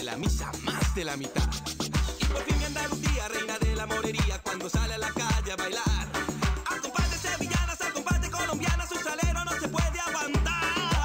la misa más de la mitad. Y por fin mi Andalucía, reina de la morería, cuando sale a la calle a bailar. Al compás de sevillanas, al compás de colombianas, su salero no se puede aguantar.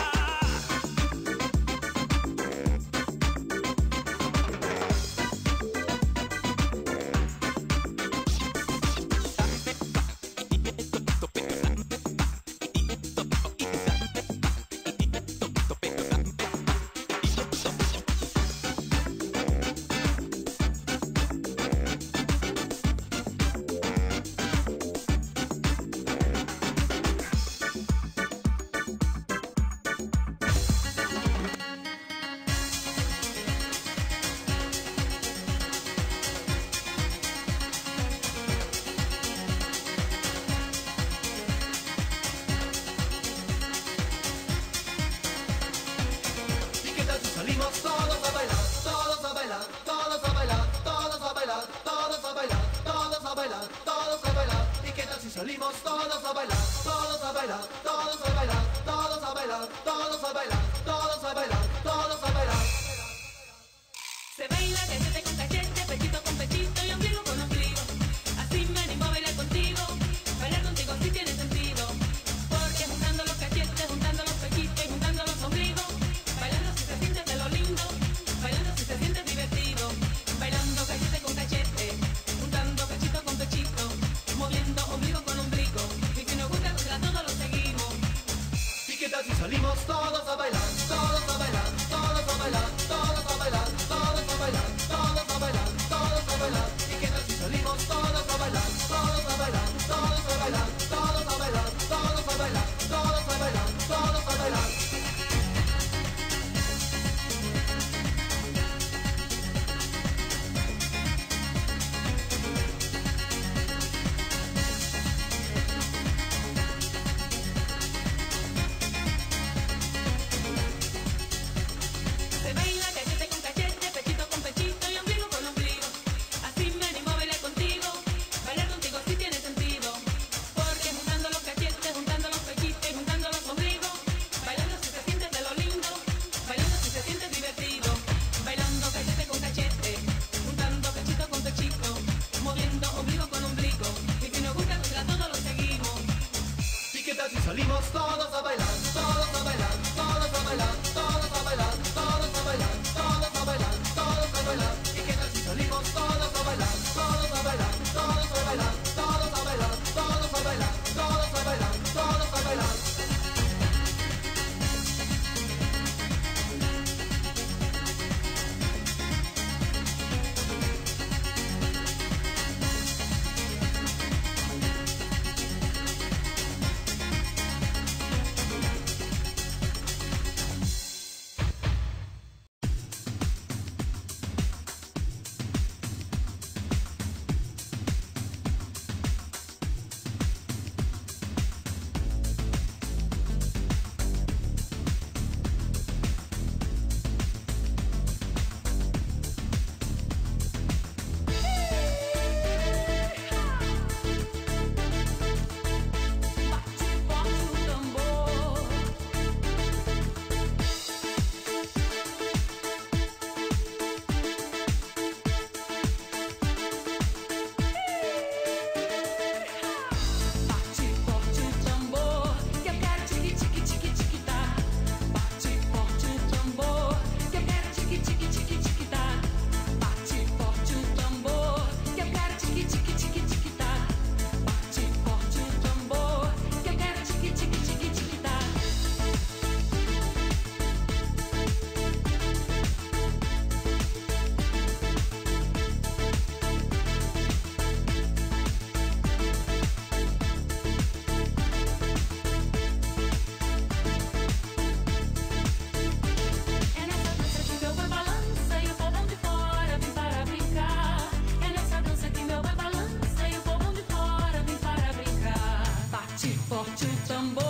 Salimos todos a bailar, todos a bailar, todos a bailar, todos a bailar, todos a bailar, todos a bailar, todos a bailar. Se baila cachete con cachete, pechito con pechito y ombligo con ombligo. Así me animo a bailar contigo, bailar contigo sí tiene sentido. Porque juntando los cachetes, juntando los pechitos y juntando los ombligos, bailando si se siente de lo lindo, bailando si se siente divertido. Bailando cachete con cachete, juntando pechito con pechito, moviendo ombligo con ombligo, y si nos gusta contra todo lo seguimos. ¿Y qué tal si salimos todos a bailar, todos a bailar, todos a bailar, todos a bailar, todos a bailar, todos a bailar, todos a bailar? ¿Y qué tal si salimos todos a bailar, todos a bailar, todos a bailar, todos a bailar, todos a bailar, todos a bailar, todos a bailar? Se baila cachete con cachete, pechito con pechito y ombligo con ombligo. Así me animo a bailar contigo sí tiene sentido. Porque juntando los cachetes, juntando los pechitos y juntando los ombligos, bailando si se siente de lo lindo, bailando si se siente divertido. Bailando cachete con cachete, juntando pechito con pechito, moviendo ombligo con ombligo, y si nos gusta contra todo lo seguimos. ¿Y qué tal si salimos todos a bailar, todos a bailar, todos a bailar, todos a bailar, todos a bailar, todos a bailar, todos a bailar? ¿Y qué tal si salimos todos a bailar, todos a bailar, todos a bailar, todos a bailar, todos a bailar, todos a bailar, todos a bailar? Tambor.